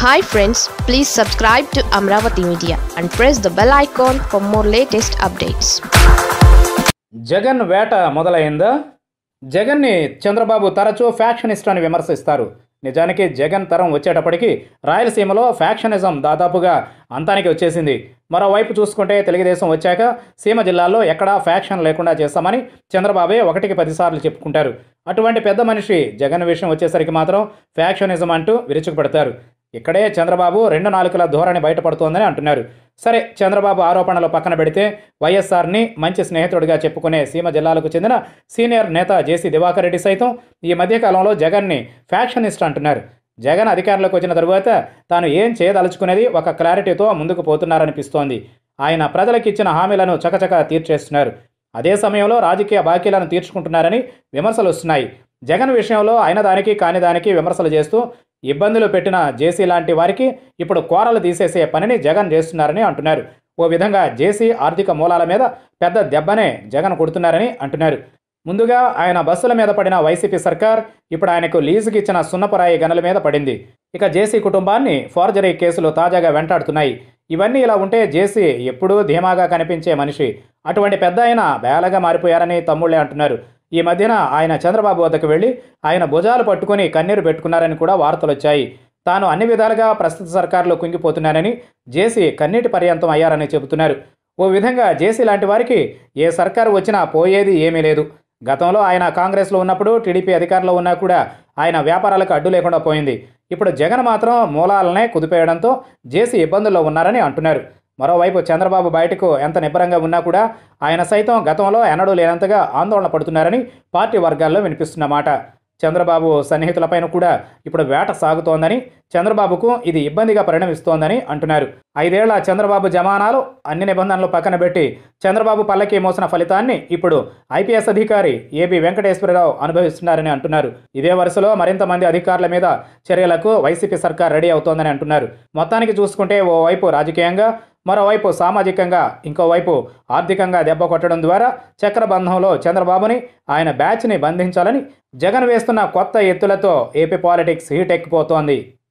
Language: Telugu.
Hi friends, please subscribe to Amravati Media and press the bell icon for more latest updates. Jagan వేట మొదలైందా? జగన్ని చంద్రబాబు తరచూ ఫ్యాక్షనిస్ట్ అని విమర్శిస్తారు. నిజానికి జగన్ తరం వచ్చేటప్పటికి రాయలసీమలో ఫ్యాక్షనిజం దాదాపుగా అంతానికి వచ్చేసింది. మరోవైపు చూసుకుంటే తెలుగుదేశం వచ్చాక సీమ జిల్లాల్లో ఎక్కడా ఫ్యాక్షన్ లేకుండా చేస్తామని చంద్రబాబే 1కి 10 సార్లు చెప్పుకుంటారు. అటువంటి పెద్ద మనిషి జగన్ విషయం వచ్చేసరికి మాత్రం ఫ్యాక్షనిజం అంటూ విరుచుకుపడతారు. ఇక్కడే చంద్రబాబు 2 నాలుకల ధోరణి బయటపడుతోందని అంటున్నారు. సరే, చంద్రబాబు ఆరోపణలు పక్కన పెడితే వైఎస్ఆర్ని మంచి స్నేహితుడిగా చెప్పుకునే సీమ జిల్లాలకు చెందిన సీనియర్ నేత జేసీ దివాకర్ రెడ్డి సైతం ఈ మధ్యకాలంలో జగన్ని ఫ్యాక్షనిస్ట్ అంటున్నారు. జగన్ అధికారంలోకి వచ్చిన తరువాత తాను ఏం చేయదలుచుకునేది ఒక క్లారిటీతో ముందుకు పోతున్నారనిపిస్తోంది. ఆయన ప్రజలకు ఇచ్చిన హామీలను చకచక తీర్చేస్తున్నారు. అదే సమయంలో రాజకీయ బాకీలను తీర్చుకుంటున్నారని విమర్శలు వస్తున్నాయి. జగన్ విషయంలో అయిన దానికి కాని దానికి విమర్శలు చేస్తూ ఇబ్బందులు పెట్టిన జేసీ లాంటి వారికి ఇప్పుడు కోరలు తీసేసే పనిని జగన్ చేస్తున్నారని అంటున్నారు. ఓ విధంగా జేసీ ఆర్థిక మూలాల మీద పెద్ద దెబ్బనే జగన్ కొడుతున్నారని అంటున్నారు. ముందుగా ఆయన బస్సుల మీద పడిన వైసీపీ సర్కార్ ఇప్పుడు ఆయనకు లీజుకి ఇచ్చిన సున్నపరాయి గనుల మీద పడింది. ఇక జేసీ కుటుంబాన్ని ఫోర్జరీ కేసులు తాజాగా వెంటాడుతున్నాయి. ఇవన్నీ ఇలా ఉంటే జేసీ ఎప్పుడూ ధీమాగా కనిపించే మనిషి. అటువంటి పెద్ద ఆయన బేలగా మారిపోయారని తమ్ముళ్లే అంటున్నారు. ఈ మధ్యన ఆయన చంద్రబాబు వద్దకు వెళ్ళి ఆయన భుజాలు పట్టుకుని కన్నీరు పెట్టుకున్నారని కూడా వార్తలు వచ్చాయి. తాను అన్ని విధాలుగా ప్రస్తుత సర్కారులో కుంగిపోతున్నానని జేసీ కన్నీటి పర్యంతం అయ్యారని చెబుతున్నారు. ఓ విధంగా జేసీ లాంటి వారికి ఏ సర్కారు వచ్చినా పోయేది ఏమీ లేదు. గతంలో ఆయన కాంగ్రెస్లో ఉన్నప్పుడు టీడీపీ అధికారంలో ఉన్నా కూడా ఆయన వ్యాపారాలకు అడ్డు లేకుండా పోయింది. ఇప్పుడు జగన్ మాత్రం మూలాలనే కుదిపేయడంతో జేసీ ఇబ్బందుల్లో ఉన్నారని అంటున్నారు. మరోవైపు చంద్రబాబు బయటకు ఎంత నిబ్బరంగా ఉన్నా కూడా ఆయన సైతం గతంలో ఎన్నడూ లేనంతగా ఆందోళన పడుతున్నారని పార్టీ వర్గాల్లో వినిపిస్తున్నమాట. చంద్రబాబు సన్నిహితులపైన కూడా ఇప్పుడు వేట సాగుతోందని, చంద్రబాబుకు ఇది ఇబ్బందిగా పరిణమిస్తోందని అంటున్నారు. 5 ఏళ్ల చంద్రబాబు జమానాలు అన్ని నిబంధనలు పక్కన పెట్టి చంద్రబాబు పల్లకి మోసిన ఫలితాన్ని ఇప్పుడు ఐపీఎస్ అధికారి ఏబి వెంకటేశ్వరరావు అనుభవిస్తున్నారని అంటున్నారు. ఇదే వరుసలో మరింత మంది అధికారుల మీద చర్యలకు వైసీపీ సర్కార్ రెడీ అవుతోందని అంటున్నారు. మొత్తానికి చూసుకుంటే ఓవైపు రాజకీయంగా, మరోవైపు సామాజికంగా, ఇంకోవైపు ఆర్థికంగా దెబ్బ కొట్టడం ద్వారా చక్రబంధంలో చంద్రబాబుని, ఆయన బ్యాచ్ని బంధించాలని జగన్ వేస్తున్న కొత్త ఎత్తులతో ఏపీ పాలిటిక్స్ హీటెక్కిపోతోంది.